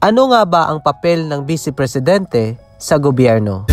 Ano nga ba ang papel ng Vice-Presidente sa gobyerno?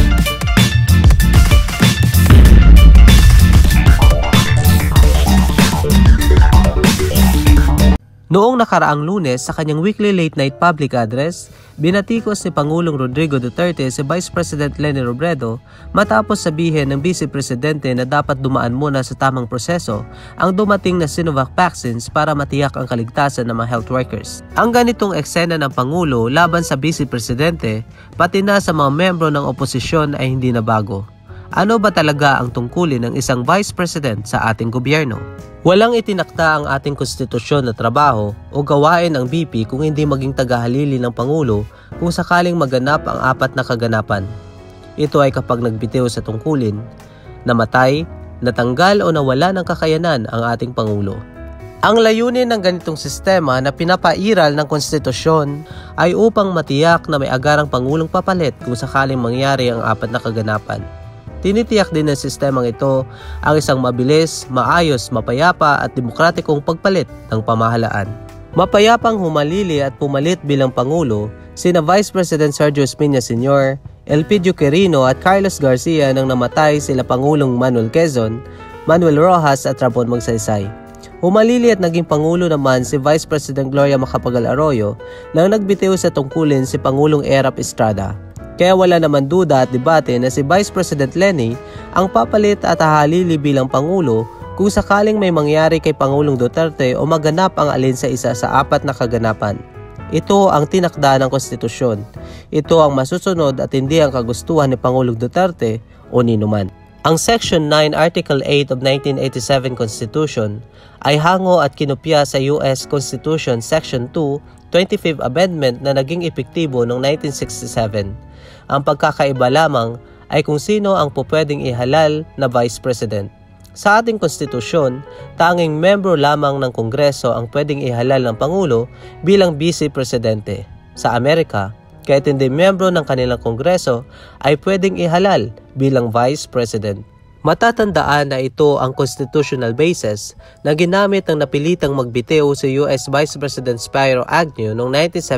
Noong nakaraang Lunes sa kanyang weekly late-night public address, binatikos ni Pangulong Rodrigo Duterte si Vice-President Leni Robredo matapos sabihin ng Vice-Presidente na dapat dumaan muna sa tamang proseso ang dumating na Sinovac vaccines para matiyak ang kaligtasan ng mga health workers. Ang ganitong eksena ng Pangulo laban sa Vice-Presidente pati na sa mga membro ng oposisyon ay hindi na bago. Ano ba talaga ang tungkulin ng isang Vice President sa ating gobyerno? Walang itinakda ang ating konstitusyon na trabaho o gawain ng BP kung hindi maging tagahalili ng Pangulo kung sakaling maganap ang apat na kaganapan. Ito ay kapag nagbitiw sa tungkulin, namatay, natanggal o nawala ng kakayanan ang ating Pangulo. Ang layunin ng ganitong sistema na pinapairal ng konstitusyon ay upang matiyak na may agarang Pangulong papalit kung sakaling mangyari ang apat na kaganapan. Tinitiyak din ng sistemang ito ang isang mabilis, maayos, mapayapa at demokratikong pagpalit ng pamahalaan. Mapayapang humalili at pumalit bilang Pangulo sina Vice President Sergio Espina Sr., Elpidio Quirino at Carlos Garcia nang namatay sila Pangulong Manuel Quezon, Manuel Rojas at Ramon Magsaysay. Humalili at naging Pangulo naman si Vice President Gloria Macapagal Arroyo nang nagbitiw sa tungkulin si Pangulong Erap Estrada. Kaya wala naman duda at debate na si Vice President Leni ang papalit at hahalili bilang Pangulo kung sakaling may mangyari kay Pangulong Duterte o maganap ang alin sa isa sa apat na kaganapan. Ito ang tinakda ng konstitusyon. Ito ang masusunod at hindi ang kagustuhan ni Pangulong Duterte o ninuman. Ang Section 9, Article 8 of 1987 Constitution ay hango at kinopya sa US Constitution Section 2, 25th Amendment na naging epektibo noong 1967. Ang pagkakaiba lamang ay kung sino ang pupwedeng ihalal na Vice President. Sa ating konstitusyon, tanging membro lamang ng Kongreso ang pwedeng ihalal ng Pangulo bilang Vice-Presidente. Sa Amerika, kahit hindi membro ng kanilang Kongreso ay pwedeng ihalal bilang Vice President. Matatandaan na ito ang constitutional basis na ginamit ng napilitang magbitiw si US Vice President Spiro Agnew noong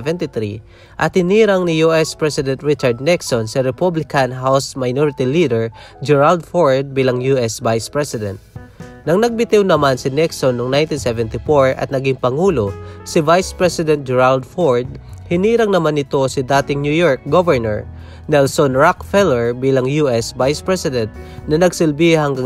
1973 at tinirang ni US President Richard Nixon si Republican House Minority Leader Gerald Ford bilang US Vice President. Nang nagbitiw naman si Nixon noong 1974 at naging Pangulo si Vice President Gerald Ford, hinirang naman ito si dating New York Governor Nelson Rockefeller bilang US Vice President na nagsilbi hanggang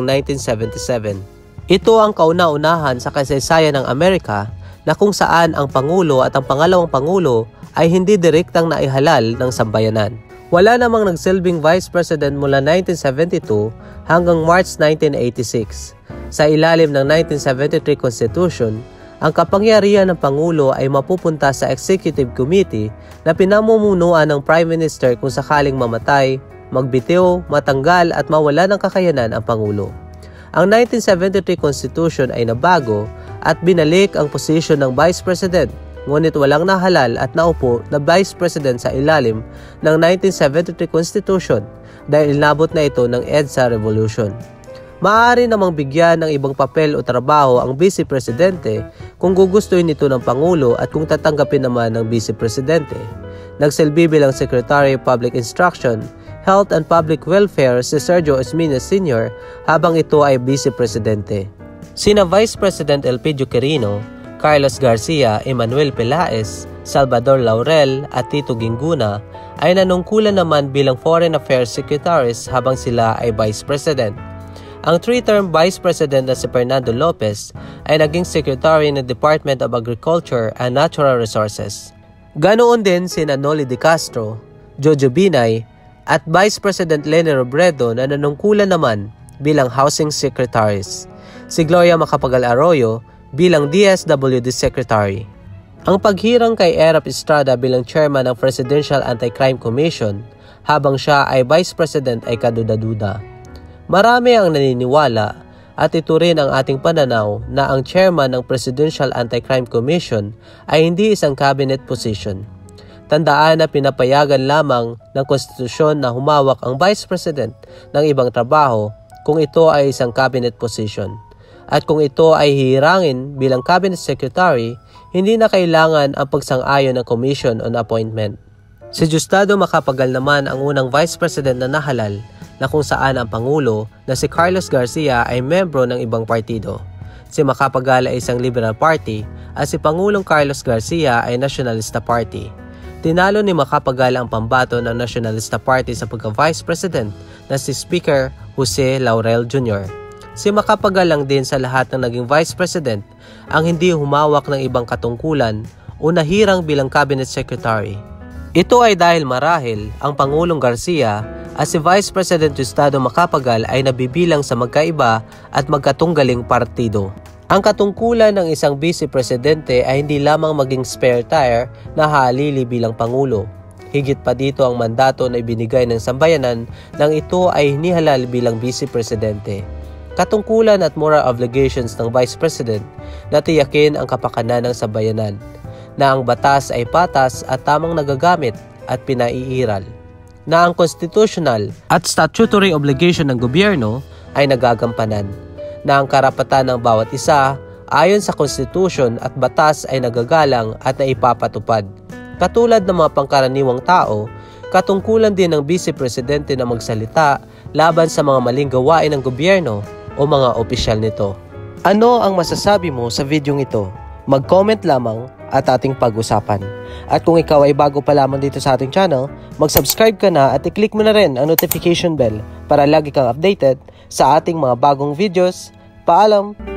1977. Ito ang kauna-unahan sa kasaysayan ng Amerika na kung saan ang Pangulo at ang pangalawang Pangulo ay hindi direktang naihalal ng sambayanan. Wala namang nagsilbing Vice President mula 1972 hanggang March 1986. Sa ilalim ng 1973 Constitution, ang kapangyarihan ng Pangulo ay mapupunta sa Executive Committee na pinamumunuan ng Prime Minister kung sakaling mamatay, magbitiw, matanggal at mawala ng kakayanan ang Pangulo. Ang 1973 Constitution ay nabago at binalik ang posisyon ng Vice President, ngunit walang nahalal at naupo na Vice President sa ilalim ng 1973 Constitution dahil inabot na ito ng EDSA Revolution. Maaari namang bigyan ng ibang papel o trabaho ang Vice-Presidente kung gugustuhin nito ng Pangulo at kung tatanggapin naman ng Vice-Presidente. Nagsilbi bilang Secretary of Public Instruction, Health and Public Welfare si Sergio Espina Sr. habang ito ay Vice-Presidente. Sina Vice President Elpidio Quirino, Carlos Garcia, Emmanuel Pelaez, Salvador Laurel at Tito Ginguna ay nanungkulan naman bilang Foreign Affairs Secretaries habang sila ay Vice President. Ang 3-term Vice President na si Fernando Lopez ay naging Secretary ng Department of Agriculture and Natural Resources. Ganoon din sina Noli de Castro, Jojo Binay at Vice President Leni Robredo na nanungkulan naman bilang Housing Secretaries. Si Gloria Macapagal Arroyo bilang DSWD Secretary. Ang paghirang kay Erap Estrada bilang Chairman ng Presidential Anti-Crime Commission habang siya ay Vice President ay kaduda-duda. Marami ang naniniwala at ito rin ang ating pananaw na ang chairman ng Presidential Anti-Crime Commission ay hindi isang cabinet position. Tandaan na pinapayagan lamang ng konstitusyon na humawak ang Vice President ng ibang trabaho kung ito ay isang cabinet position. At kung ito ay hihirangin bilang cabinet secretary, hindi na kailangan ang pagsang-ayon ng Commission on Appointment. Si Diosdado Macapagal naman ang unang Vice President na nahalal na kung saan ang Pangulo na si Carlos Garcia ay membro ng ibang partido. Si Macapagal ay isang Liberal Party at si Pangulong Carlos Garcia ay Nacionalista Party. Tinalo ni Macapagal ang pambato ng Nacionalista Party sa pagka-Vice President na si Speaker Jose Laurel Jr. Si Macapagal lang din sa lahat ng naging Vice President ang hindi humawak ng ibang katungkulan o nahirang bilang Cabinet Secretary. Ito ay dahil marahil ang Pangulong Garcia at si Vice President Diosdado Macapagal ay nabibilang sa magkaiba at magkatunggaling partido. Ang katungkulan ng isang Vice-Presidente ay hindi lamang maging spare tire na halili bilang Pangulo. Higit pa dito ang mandato na ibinigay ng sambayanan nang ito ay hinihalal bilang Vice-Presidente. Katungkulan at moral obligations ng Vice President na tiyakin ang kapakanan ng sambayanan, na ang batas ay patas at tamang nagagamit at pinaiiral, na ang constitutional at statutory obligation ng gobyerno ay nagagampanan, na ang karapatan ng bawat isa ayon sa konstitusyon at batas ay nagagalang at naipapatupad. Katulad ng mga pangkaraniwang tao, katungkulan din ng Vice-Presidente na magsalita laban sa mga maling gawain ng gobyerno o mga opisyal nito. Ano ang masasabi mo sa videong ito? Mag-comment lamang at ating pag-usapan. At kung ikaw ay bago pa lamang dito sa ating channel, mag-subscribe ka na at i-click mo na rin ang notification bell para lagi kang updated sa ating mga bagong videos. Paalam!